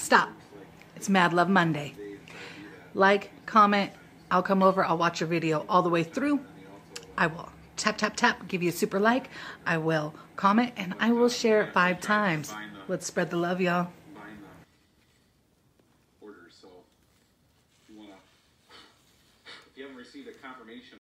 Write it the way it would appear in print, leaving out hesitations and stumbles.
stop. It's Mad Love Monday. Like, comment, I'll come over, I'll watch your video all the way through. I will tap, tap, tap, give you a super like. I will comment, and I will share it 5 times. Let's spread the love, y'all. So if you haven't received a confirmation